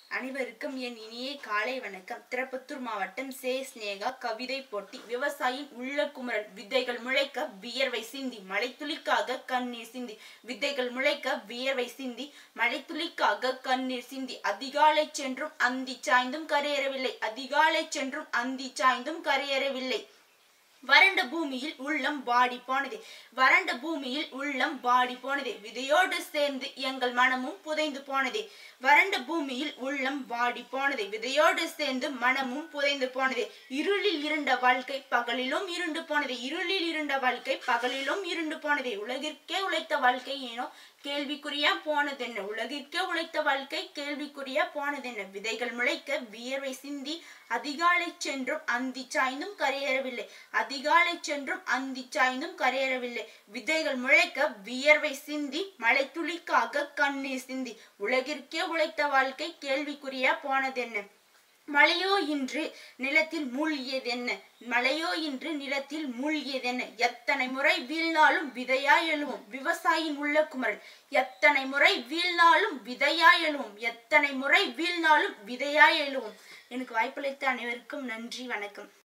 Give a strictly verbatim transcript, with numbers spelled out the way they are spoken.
அனைவருக்கும் என் இனிய காலை வணக்கம். திருப்பத்தூர் மாவட்டம் சே ஸ்னேகா கவிதை போட்டி. விவசாயின் உள்ள குமரல். விதைகள் முளைக்க வியர்வை சிந்தி மழைத்துளிக்காக கண்ணீர் சிந்தி. விதைகள் முளைக்க வியர்வை சிந்தி மழைத்துளிக்காக கண்ணீர் சிந்தி. அதிகாலை சென்றும் அந்தி சாய்ந்தும் கரையேறவில்லை. அதிகாலை சென்றும் அந்தி சாய்ந்தும் கரையேறவில்லை. வறண்ட பூமியில் உள்ளம் வாடி போனதே. வறண்ட பூமியில் உள்ளம் வாடி போனதே. விதையோடு சேர்ந்து எங்கள் மனமும் புதைந்து போனதே. வறண்ட பூமியில் உள்ளம் வாடி போனதே. விதையோடு சேர்ந்து மனமும் புதைந்து போனதே. இருளில் இருண்ட வாழ்க்கை பகலிலும் இருண்டு போனதே. இருளில் இருண்ட வாழ்க்கை பகலிலும் இருண்டு போனதே. உலகிற்கே உழைத்த வாழ்க்கை ஏனோ கேள்விக்குறியா போனதென்ன. உலகிற்கே உழைத்த வாழ்க்கை கேள்விக்குறியா போனதென்ன. விதைகள் முளைக்க வியர்வை சிந்தி அதிகாலை சென்றும் அந்தி சாய்ந்தும் கரையேறவில்லை. அதிகாலை சென்றும் அந்தி சாய்ந்தும் கரையேறவில்லை. விதைகள் முளைக்க வியர்வை சிந்தி மழைத்துளிக்காக கண்ணீர் சிந்தி. உலகிற்கே உழைத்த வாழ்க்கை கேள்விக்குறியா போனதென்ன. மழையோ இன்று நிலத்தில் மூழ்கியதென்ன. மழையோ இன்று நிலத்தில் மூழ்கியதென்ன. எத்தனை முறை வீழ்நாளும் விதையாய் எழுவோம் விவசாயின் உள்ள குமரல். எத்தனை முறை வீழ்நாளும் விதையாய் எழுவோம். எத்தனை முறை வீழ்நாளும் விதையாய் எழுவோம். எனக்கு வாய்ப்பளித்த அனைவருக்கும் நன்றி, வணக்கம்.